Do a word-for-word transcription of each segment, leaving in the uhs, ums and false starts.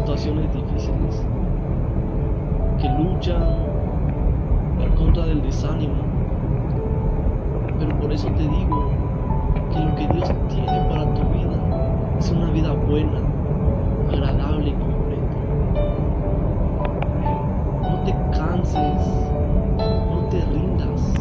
situaciones difíciles, que luchan en contra del desánimo. Pero por eso te digo que lo que Dios tiene para tu vida es una vida buena, agradable y completa. No te canses, no te rindas.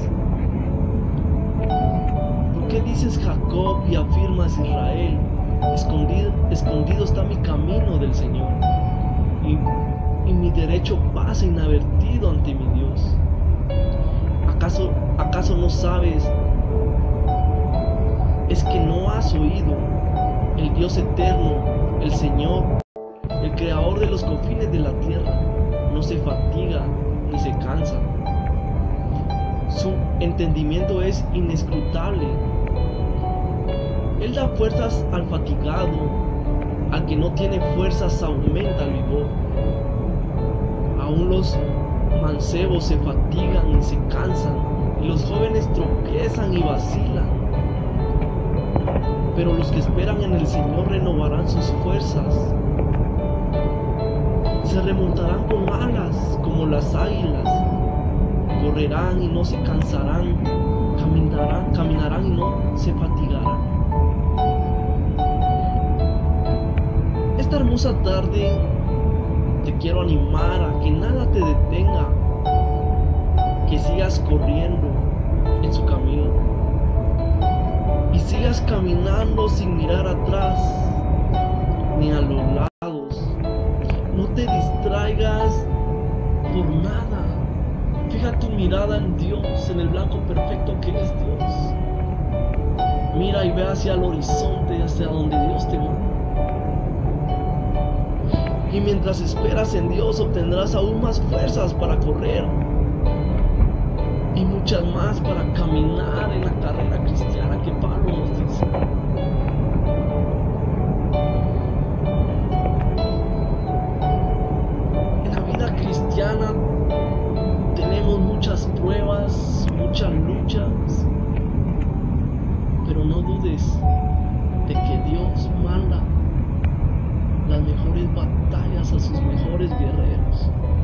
¿Por qué dices Jacob y afirmas Israel? Escondido, escondido está mi camino del Señor, y, y mi derecho pasa inadvertido ante mi Dios. ¿Acaso, acaso no sabes? ¿Es que no has oído? El Dios eterno, el Señor, el creador de los confines de la tierra, no se fatiga ni se cansa. Su entendimiento es inescrutable. Él da fuerzas al fatigado, al que no tiene fuerzas aumenta el vigor. Aún los mancebos se fatigan y se cansan, y los jóvenes tropiezan y vacilan. Pero los que esperan en el Señor renovarán sus fuerzas. Se remontarán con alas como las águilas. Correrán y no se cansarán. Caminarán, caminarán y no se fatigarán. Esta hermosa tarde te quiero animar a que nada te detenga, que sigas corriendo en su camino y sigas caminando sin mirar atrás ni a los lados. No te distraigas por nada. Fija tu mirada en Dios, en el blanco perfecto que es Dios. Mira y ve hacia el horizonte, hacia donde Dios te manda. Y mientras esperas en Dios, obtendrás aún más fuerzas para correr y muchas más para caminar en la carrera cristiana que Pablo nos dice. En la vida cristiana tenemos muchas pruebas, muchas luchas, pero no dudes de que Dios manda las mejores batallas a sus mejores guerreros.